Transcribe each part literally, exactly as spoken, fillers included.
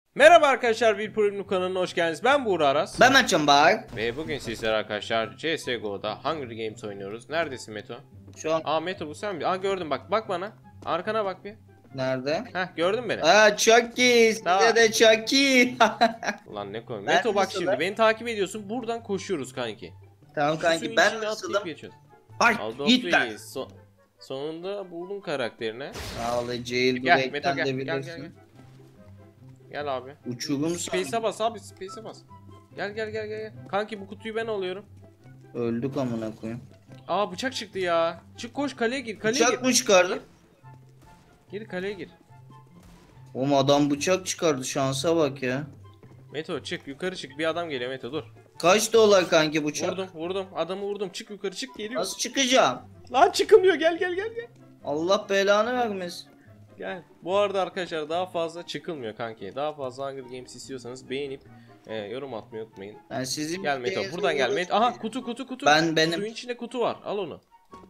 Merhaba arkadaşlar, bir Premium kanalına hoş geldiniz. Ben Buğra Aras. Ben Açım bak. Ve bugün sizler arkadaşlar C S G O'da Hunger Games oynuyoruz. Neredesin Meto? Şu an Aa Meto, bu sen mi? Aa gördüm, bak bak bana. Arkana bak bir. nerede? Heh, gördün beni. Aa çok iyi. Size Tamam. de çok iyi. Ulan ne koyayım. Ben Meto bak nasılım? şimdi beni takip ediyorsun. Buradan koşuyoruz kanki. Tamam Şu kanki suyun ben içine nasılım? atlayıp geçiyoruz. Ay Aldo git lan. Freeze. So sonunda buldun karakterini. Sağ ol Gel Meto, jailbreak'ten gel de gel gel gel. bilirsin. Gel abi. Uçurum Space'e sandım. bas abi, space'e bas. Gel gel gel gel. Kanki bu kutuyu ben alıyorum. Öldük amına koyayım. Aa bıçak çıktı ya. Çık koş, kaleye gir, kaleye Bıçak gir. mı çıkardı? Gir kaleye gir. Oğlum adam bıçak çıkardı, şansa bak ya. Meto çık yukarı, çık, bir adam geliyor Meto, dur. Kaç dolar kanki bıçak? Vurdum vurdum adamı, vurdum, çık yukarı, çık, geliyor. Nasıl çıkacağım? Lan çıkılmıyor, gel gel gel gel. Allah belanı vermesin. Gel. Bu arada arkadaşlar daha fazla çıkılmıyor kanki. Daha fazla Hunger Games istiyorsanız beğenip e, yorum atmayı unutmayın. Ben sizin Gel Meto, isteğinize buradan gel uğraşmayayım. Meto. Aha kutu kutu kutu. Ben benim. Suyun içinde kutu var, al onu.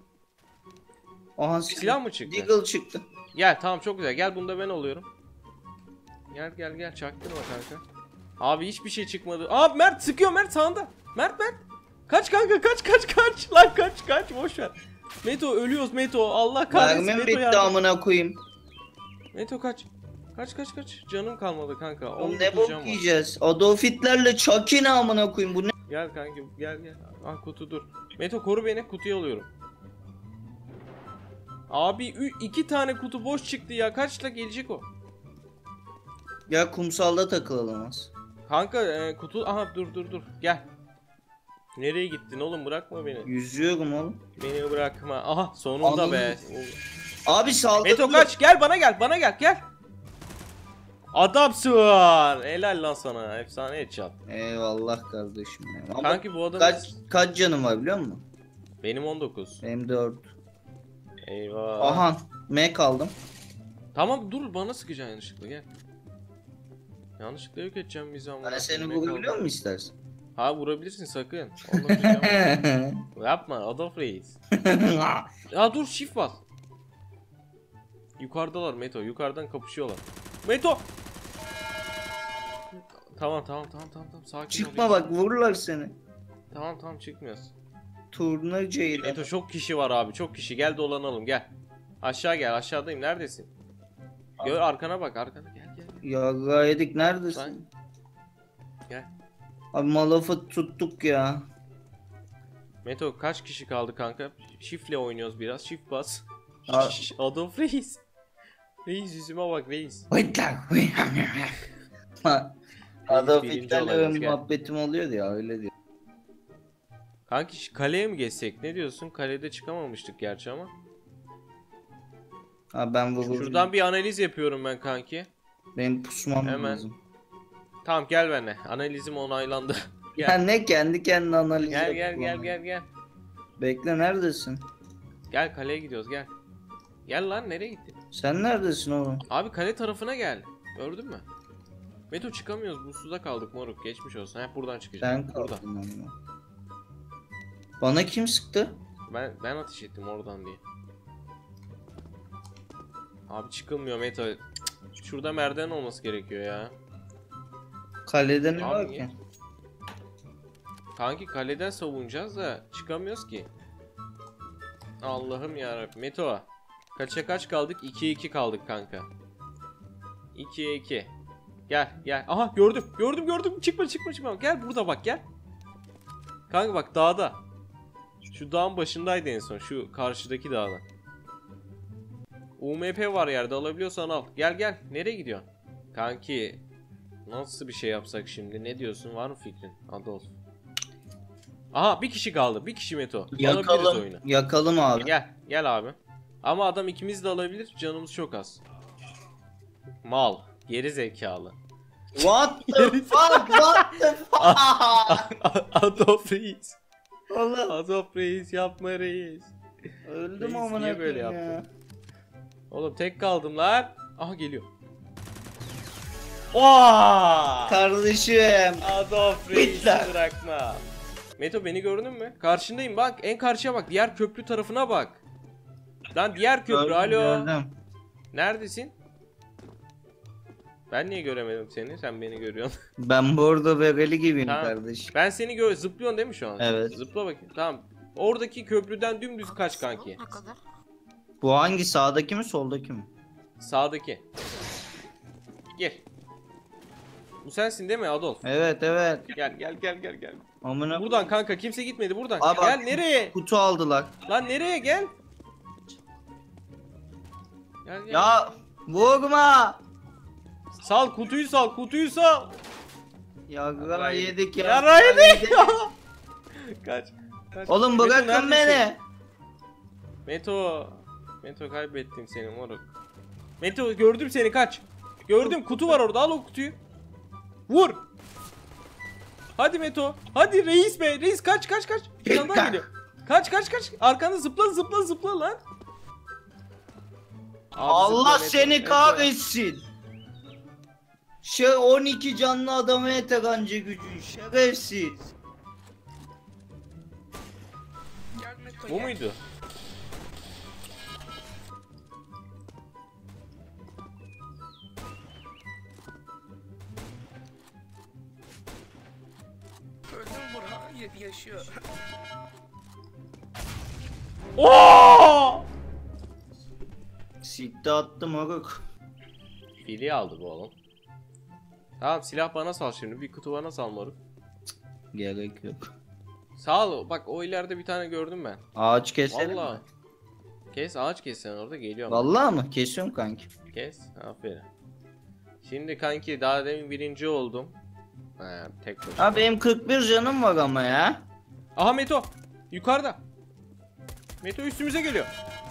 Aha, Silah mı çıktı? Deagle çıktı. Gel tamam, çok güzel, gel bunda ben oluyorum. Gel gel gel, çaktırma kanka. Abi hiçbir şey çıkmadı. Abi Mert sıkıyor, Mert sağında. Mert Mert. Kaç kanka, kaç kaç kaç. Lan kaç kaç, boş ver. Meto ölüyoruz Meto, Allah kahretsin. Mermim Meto bitti yardım. amına koyayım. Meto kaç. Kaç kaç kaç. Canım kalmadı kanka. Oğlum Oğlum ne bok yiyeceğiz? Adolf Hitler'le Chucky ne amına koyayım, bu ne? Gel kanki, gel gel. Ah kutu dur. Meto koru beni, kutuyu alıyorum. Abi ü- iki tane kutu boş çıktı ya. Kaçla gelecek o? Ya kumsalda takılalım az. Kanka e, kutu, aha dur dur dur. Gel. Nereye gittin oğlum, bırakma beni. Yüzüyorum oğlum. Beni bırakma. Aha sonunda Anam. be. Abi saldırdı. Meto kaç, gel bana gel, bana gel gel. Adamsın. Helal lan sana. Efsane headshot. Eyvallah kardeşim. benim. Ama Kanki bu adam kaç kaç canım var biliyor musun? benim on dokuz. Benim dört. Eyvah. Aha, Mac aldım. Tamam dur, bana sıkacaksın yanlışlıkla, gel. Yanlışlıkla yok edeceğim bizi ama. Ben seni vurabiliyor mu istersen? Ha vurabilirsin sakın. Onu diyeceğim. Yapma Adolf Reis. Ya dur, shift bas. Yukarıdalar Meto, yukarıdan kapışıyorlar. Meto. Tamam tamam tamam tamam tamam, sakin ol. Çıkma bak, vururlar seni. Tamam tamam, çıkmıyoruz. Turnacıyla. Meto çok kişi var abi, çok kişi, gel dolanalım gel. Aşağı gel, aşağıdayım, neredesin? Gör arkana bak, arkana gel gel. Ya gaydik neredesin? Sen- Gel. Abi malafı tuttuk ya. Meto kaç kişi kaldı kanka? Shift'le oynuyoruz biraz, shift bas. Aa. Adolf Reis. Reis yüzüme bak Reis. Adolf birinci Hitler'le olayımız, benim gel. muhabbetim oluyordu ya, öyle diyor. Kanki şu kaleye mi geçsek, ne diyorsun? Kalede çıkamamıştık gerçi ama. Ha ben vururum. Şuradan bir analiz yapıyorum ben kanki. Benim pusmam Hemen. lazım. Tamam gel benimle. Analizim onaylandı. Ya Gel. ne kendi kendine analiz Gel gel yapıyor gel ama. gel gel. Bekle, neredesin? Gel kaleye gidiyoruz, gel. Gel lan, nereye gittin? Sen neredesin oğlum? Abi kale tarafına gel. Gördün mü? Meto çıkamıyoruz. Bu suda kaldık moruk. Geçmiş olsun. Hep buradan çıkacağız. Sen Burada. kaldın ama. Bana kim sıktı? Ben ben ateş ettim oradan diye. Abi çıkılmıyor Meto. Cık, şurada merdiven olması gerekiyor ya. Kalede ne Abi var niye? ki? Kanki kaleden savunacağız da çıkamıyoruz ki. Allah'ım yarabbim. Meto. Kaça kaç kaldık? ikiye iki kaldık kanka. ikiye iki. Gel gel. Aha gördüm. Gördüm gördüm. Çıkma çıkma çıkma. Gel burada bak, gel. Kanka bak dağda. Şu dağın başındaydı en son. Şu karşıdaki dağda. U M P var yerde, alabiliyorsan al. Gel gel. Nereye gidiyorsun? Kanki nasıl bir şey yapsak şimdi? Ne diyorsun? Var mı fikrin? Adolf. Aha bir kişi kaldı. Bir kişi Meto. Alabiliriz Yakalım, oyunu. yakalım abi. Gel. Gel abi. Ama adam ikimiz de alabilir. Canımız çok az. Mal. Geri zekalı. What the fuck? What the fuck? Adolf Reis. Oğlum Adolf Reis, yapma Reis. öldüm Reis amına niye böyle koyayım ya. yaptın? Oğlum tek kaldım lan. Aha geliyor. Oha! Kardeşim. Adolf Reis'i Hitler. bırakma. Meto beni gördün mü? Karşındayım bak. En karşıya bak. Diğer köprü tarafına bak. Lan diğer köprü. Gördüm, Alo. gördüm. Neredesin? Ben niye göremedim seni? Sen beni görüyorsun. Ben burada vereli gibiyim Tamam. kardeş. Ben seni gör zıplıyorsun değil mi şu an? Evet. Zıpla bakayım. Tamam. Oradaki köprüden dümdüz kaç kanki. Ne kadar? Bu hangi, sağdaki mi soldaki mi? Sağdaki. Gir. Bu sensin değil mi Adolf? Evet evet. Gel gel gel gel gel. Amına Buradan kanka kimse gitmedi buradan. Abi bak, gel nereye? kutu aldılar. Lan nereye gel? Gel gel. Ya vurma. Sal kutuyu sal kutuyu sal. Yarra yedik ya. Yara yedik. Kaç. Kaç. Oğlum Meto, bırakın neredesin? beni. Meto. Meto kaybettim seni moruk. Meto gördüm seni kaç. Gördüm kutu var orada al o kutuyu. Vur. Hadi Meto. Hadi reis be. Reis kaç kaç kaç. Bir tane daha geliyor. Kaç kaç kaç. Arkanda zıpla zıpla zıpla lan. Abi Allah zıpla Meto, seni Meto. kahretsin. Şey on iki canlı adama yeter anca gücün, şerefsiz. Gel Meto Bu gel. muydu? Öldüm Burhan. Ya- yaşıyor. Oo! Sikti attım moruk. Fili aldı bu oğlum. Tamam silah bana sal şimdi. Bir kutu bana sal moruk. Gerek yok. Sağ ol. Bak o ileride bir tane gördüm ben. Ağaç keselim Vallahi. mi? Kes ağaç kes sen orada geliyorum. Vallahi mı? Kesiyorum kanki. Kes. Aferin. Şimdi kanki daha demin birinci oldum. Ha, tek başına. Ha benim kırk bir canım var ama ya. Aha Meto. Yukarıda. Meto üstümüze geliyor.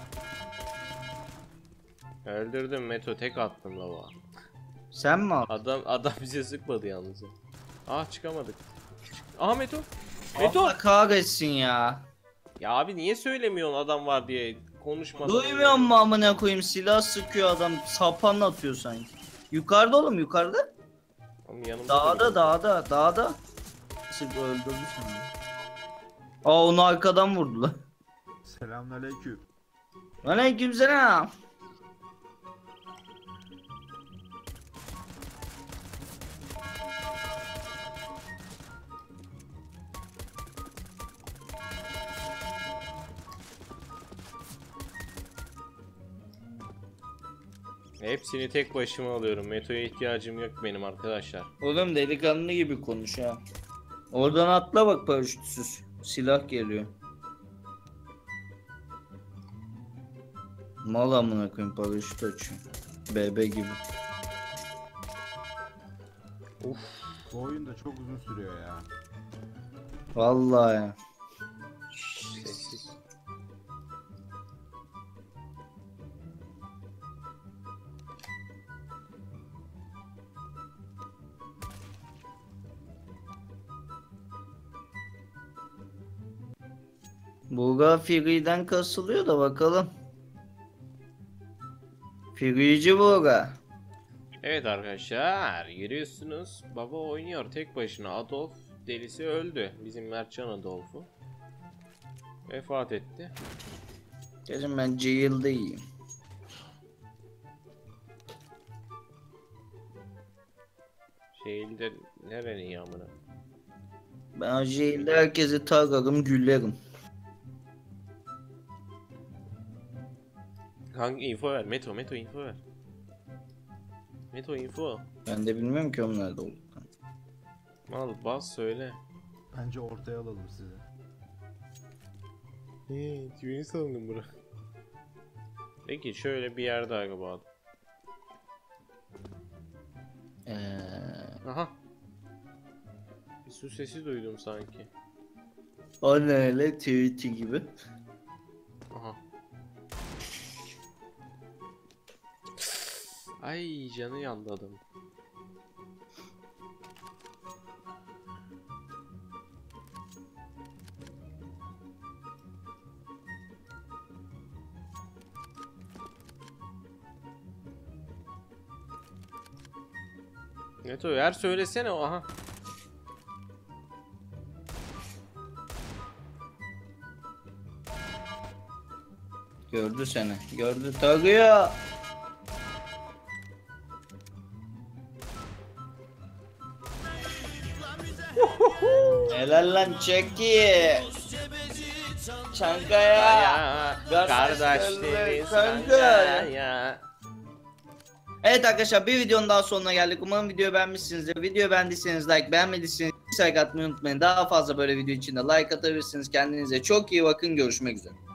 Öldürdüm Meto tek attım lava. Sen mi aldın? Adam adam bize sıkmadı yalnız. Ah çıkamadık. Aha Meto. Meto. Allah kahretsin ya. Ya abi niye söylemiyorsun adam var diye konuşmadan. Duymuyor mu amına koyayım, silah sıkıyor adam, sapan atıyor sanki. Yukarıda oğlum, yukarıda. Oğlum yanımda Dağda duruyor. dağda dağda. Sık öldürdü seni. Aa onu arkadan vurdular. Selamünaleyküm. Aleykümselam. Hepsini tek başıma alıyorum. Meto'ya ihtiyacım yok benim arkadaşlar. Oğlum delikanlı gibi konuş ha. Oradan atla bak paraşütsüz. Silah geliyor. Mal amına koyayım, paraşüt açıyor. Bebe gibi. Bu oyun da çok uzun sürüyor ya. Vallahi ya. Sessiz. Buga Firi'den kasılıyor da bakalım. Firici Buga. Evet arkadaşlar görüyorsunuz baba oynuyor tek başına. Adolf delisi öldü. Bizim Mertcan Adolf'u. Vefat etti. Dedim ben jail'de iyiyim. Şeyinde nerenin yağmına? Ben jail'de herkesi tararım, gülerim. Kanka info ver. Meto Meto info ver. Meto info. Ben de bilmiyorum ki onun nerede olduklarını. Al bas söyle. Bence ortaya alalım sizi. Eee düğünü sandım bura. Peki şöyle bir yerde galiba. Eee... Aha. Bir su sesi duydum sanki. O ne öyle tweet'i gibi. Aha. Ay canı yandı adam. Neto yer söylesene o aha. Gördü seni. Gördü, tarıyor. Helal lan Çeki. Çankaya. Ya, kardeşleriz kanka. ya. Evet arkadaşlar bir videonun daha sonuna geldik. Umarım videoyu beğenmişsinizdir. Videoyu beğendiyseniz like, beğenmediyseniz dislike atmayı unutmayın. Daha fazla böyle video için de like atabilirsiniz. Kendinize çok iyi bakın. Görüşmek üzere.